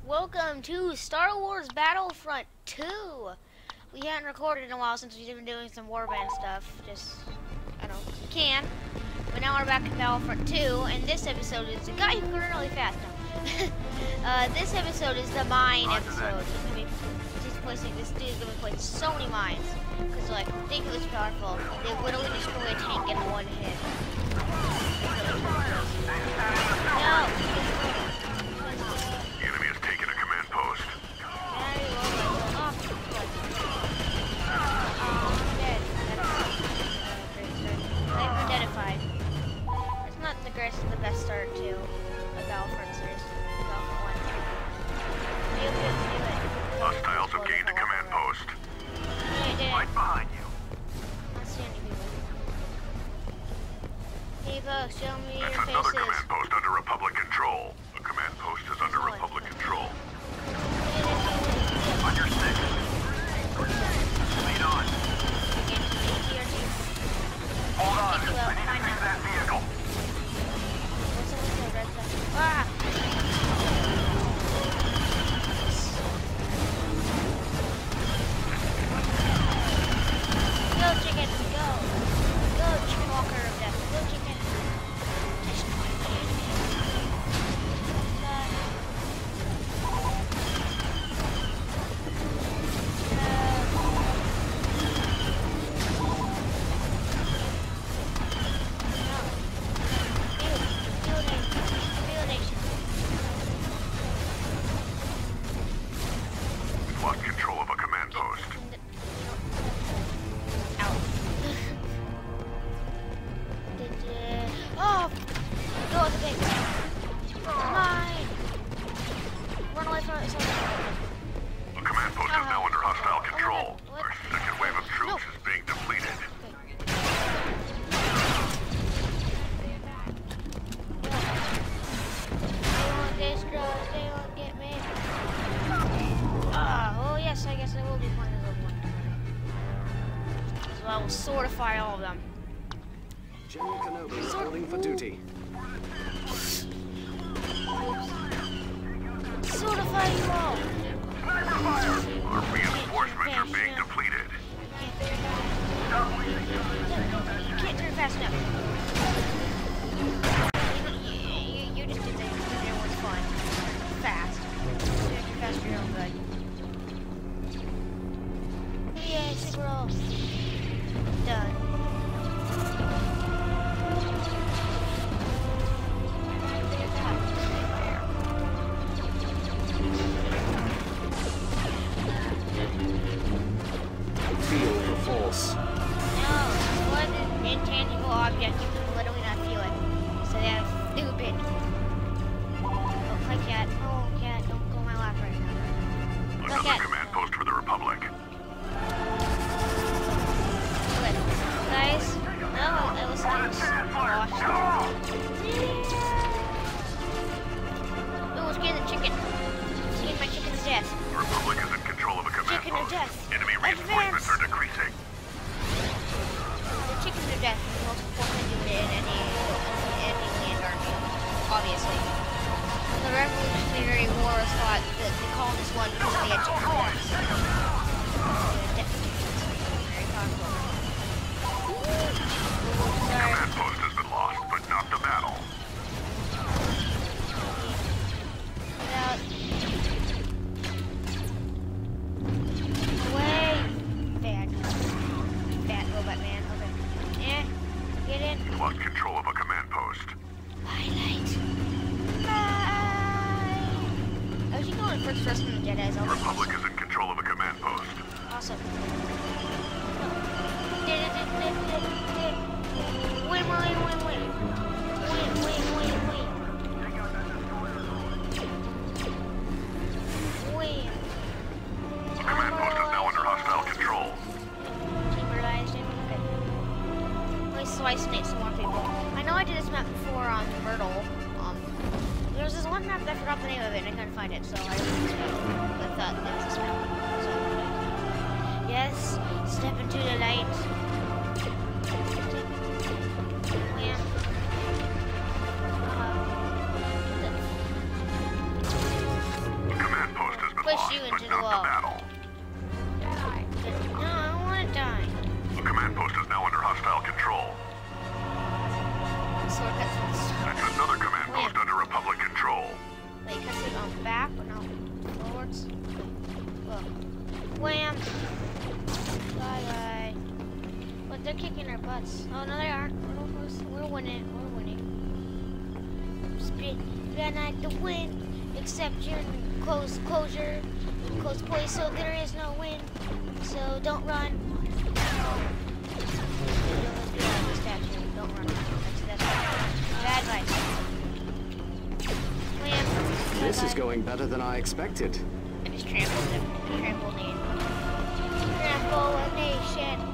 welcome to Star Wars Battlefront II. We hadn't recorded in a while since we've been doing some warband stuff. Just, I don't know, we can. But now we're back in Battlefront 2, and this episode is the guy who can run really fast. No. This episode is the mine episode. This dude is gonna be placing so many mines because they're like ridiculously powerful. They literally destroy a tank in one hit. No. The enemy has taken a command post. I'm dead. They've identified. It's not the greatest, the best start to a Battlefront series. Battlefront 1. Do it. Hostiles have gained a command post. Right behind you. I don't see any people. People, show me your That's faces. another command post under Republic control. A command post is under Republic control. On your stick. Lead on. Hold on. I need to fix that vehicle. Ah! Go chicken, go! Go chicken walker of death, go chicken! Destroy the enemy. We've lost control of a command post. Oh! Go with the big mine! Run away from it. A command post is now under hostile control. Our second wave of troops is being depleted. They won't destroy, they won't get me. Oh yes, I guess I will be playing this one. So I will sortify all of them. General Kenobi reporting for duty. Sortify you all. Our reinforcements are being depleted. You can't turn fast enough. You just did that because everyone's fun. Fast. Turn fast for your own good. Yay, super roll. Done. Feel the force. No, what is an intangible object? You can literally not feel it. So that's stupid. Oh, hi cat. Oh, cat, don't go on my lap right now. Another cat. command post for the Republic. Good. Guys, no, it was washed. Oh, it's getting the chicken. It's getting my chicken to death. The Republic is in control of a command Chicken to post. death. Enemy reinforcements are decreasing. The chicken to death is the most important thing in any land army, obviously. The Revolutionary War was fought, the colonists won because they had chicken to death. Very powerful. Sorry. Command post has been lost, but not the battle. Get out. Away! Bad robot man. Okay. Yeah. Get in. We've lost control of a command post. Highlight. Bye. I was going first person in the Jedi's. The Republic is in control of a command post. Awesome. Win, win, win, win. Win, win, win, win. Win. The command post is now under hostile control. Liberalized it. Okay. Let's slice some more people. I know I did this map before on Myrtle. There was this one map that I forgot the name of it and I couldn't find it, so I did this map. I thought it was this map. So, yes, step into the light. Yeah. lost, you but into the not wall. the battle. Die. No, I don't want to die. The command post is now under hostile control. Sword cuts in the sword. That's another command post under Republic control. Wait, cuts it on back or no? Forwards? Look. Wham! Bye bye. But they're kicking our butts. Oh no, they aren't. We're winning. We're winning. We're not the win, except you're in close place, so there is no win. So don't run. Yeah, the statue. Don't run. That's bad advice. Wham! This is going better than I expected. I just trampled him. Trample nation. Trample a nation.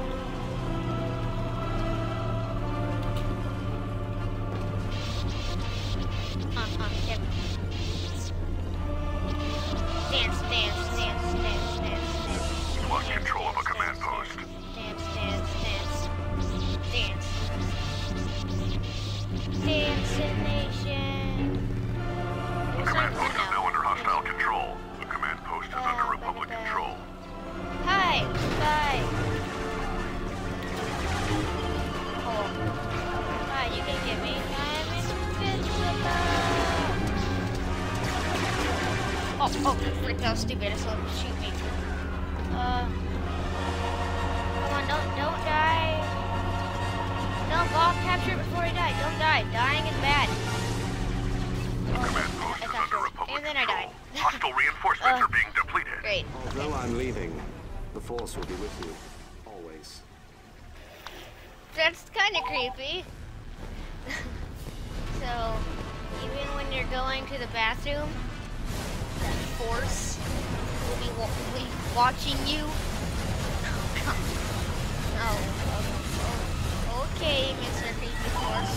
Yep. Dance, dance, dance, dance, dance, dance. You lost control of a command post. Dance, dance, dance, dance. Dance nation. The command post is now under hostile control. The command post is under Republic control. Hi, bye. Oh. Hi, you can get me. I'm invincible. Oh, freak, that was stupid. It's going to shoot me. Come on, don't die. No, ball capture before you die. Don't die. Dying is bad. The command post is under Republic And then I died. control. Hostile reinforcements are being depleted. Great. Although I'm leaving, the Force will be with you. Always. That's kind of creepy. So, even when you're going to the bathroom, the Force will be watching you. Oh, okay, Mr. Creepy Force.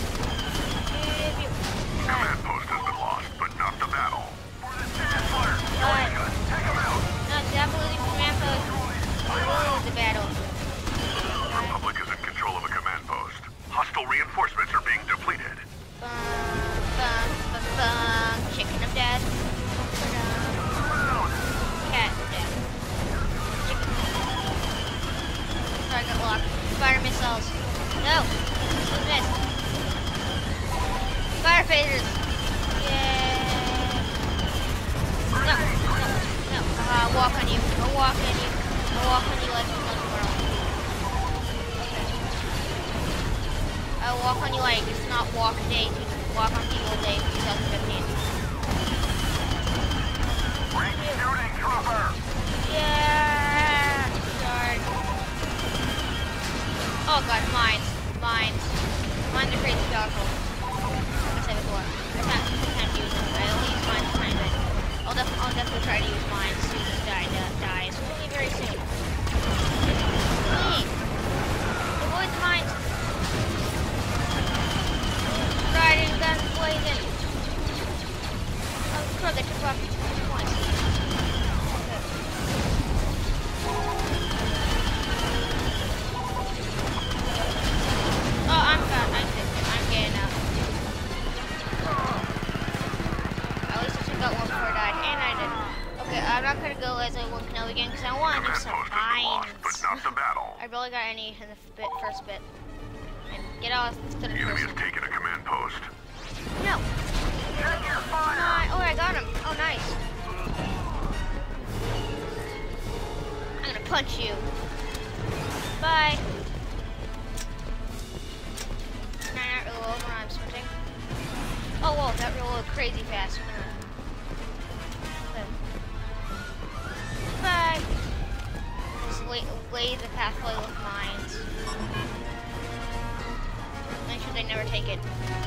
Command post has been lost, but not the battle. Alright. No, definitely command post. We will lose the battle. The Republic is in control of a command post. Hostile reinforcements are being depleted. Chicken of death. Cat of death. Chicken. Target lock. Fire missiles. No. Miss. Fire phasers. Yeah. No. I'll walk on you. I'll walk on you. I'll walk on you like a world. I'll walk on you like it's not walk day. Walk on people day 2015. Shooting trooper. Yeah. Darn. Oh god, mines. Mines are crazy powerful. Like I said before. I can't use them, but I'll use mines behind it. I'll definitely try to use mines as soon as it dies. Hopefully very soon. Please. Avoid the mines. Riding guns blazing. Oh, crap, they took off 2 points. Oh, I'm getting out. At least I took out one before I died, and I did. Okay, I'm not gonna go as a one Kenobi again because I want to do some mines. But not the battle. I barely got any in the first bit. And get off to the The enemy person. has taken a command post. No. Check your fire. Oh, I got him. Oh, nice. I'm gonna punch you. Bye. Nah, not reload when I'm switching. Oh, whoa, that reloaded crazy fast. Okay. Bye. Just lay the pathway with mines. Make sure they never take it.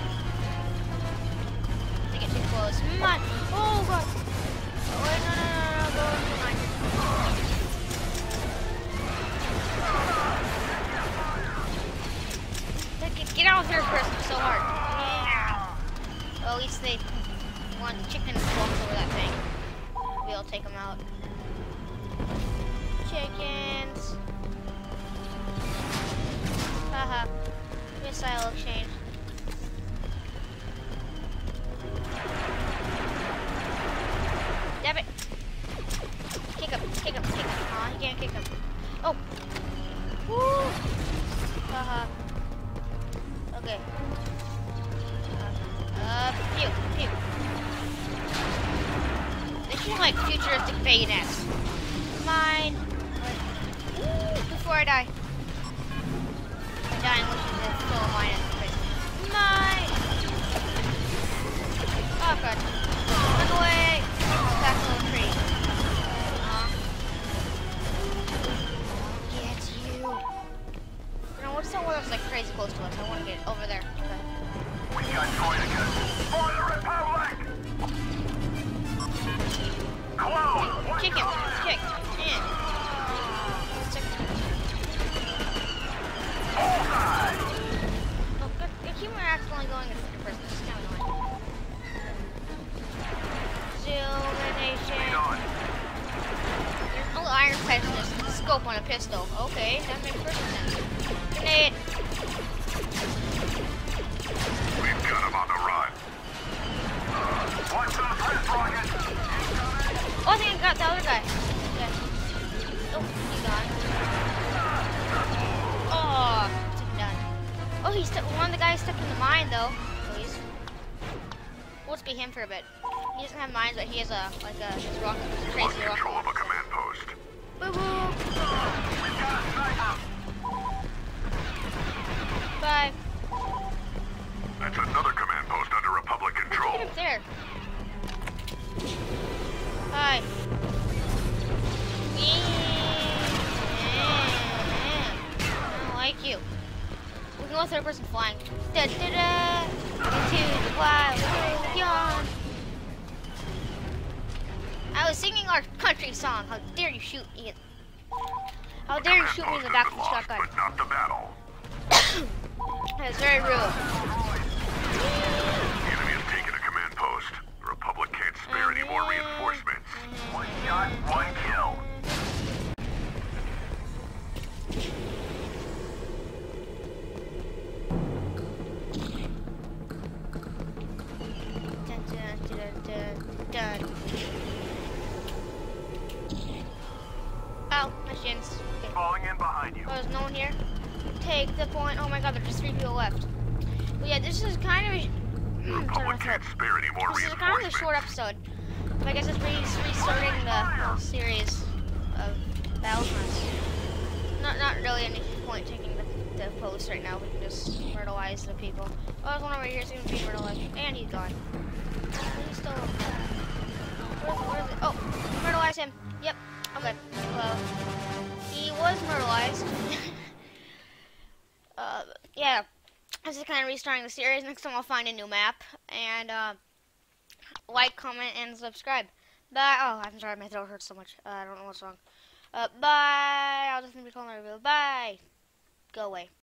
They get too close. Mine! Oh god! Oh, wait, no, go into mine. Get out of here first, I'm so hard. Yeah! Well, at least they want the chicken to walk over that thing. We'll take them out. Chickens! Haha. Missile exchange. Damn it! actually like futuristic bayonets. Mine. Before I die. I'm dying, which is a full mine in the face. Mine. Oh god. Run away. Back to the tree. Get you. Now what's the one that's like crazy close to us? I want to get over there. Okay. We got Toynica. For the Republic! Close! Kick him. Kick. Yeah. Bullseye! Oh, good. I keep accidentally going in second person. This is kind of annoying. Illumination. There's no iron sights in this scope on a pistol. Okay, that makes perfect sense. Grenade. We've got him on the run. Watch those wrist rockets! Oh, I think I got the other guy. Okay. Oh, he's gone. Oh, took done. Oh, he's stuck. One of the guys stuck in the mine though. Please. We'll just be him for a bit. He doesn't have mines, but he has a his rocket, crazy Lost control of rocket. a command post. Boo boo. We've got a sniper! Bye. That's another command post under Republic control. Get up there. Hi. I don't like you. We can go third person flying. Da da da. Into the wild beyond. I was singing our country song. How dare you shoot me? How dare you shoot me in the back of the shotgun? But not the battle. That's very rude. The enemy has taken a command post. The Republic can't spare any more reinforcements. One shot, one kill. Dun, dun, dun, dun, dun. Ow, my shins. Okay. Falling in behind you. Oh, there's no one here? Take the point. Oh my god, there's just 3 people left. Well, yeah, this is kind of The Republic can't spare any more this is kind of a reinforcements. short episode. But I guess it's restarting the whole series of Battlefronts. Not really any point taking the post right now. We can just myrtleize the people. Oh, there's one over here. He's gonna be myrtleized. And he's gone. He's still where is it? Oh, myrtleize him. Yep. Okay. Well, he was myrtleized. Yeah. This is kind of restarting the series. Next time I'll find a new map. And, like, comment, and subscribe. Bye. Oh, I'm sorry. My throat hurts so much. I don't know what's wrong. Bye. I'll just be calling a review. Bye. Go away.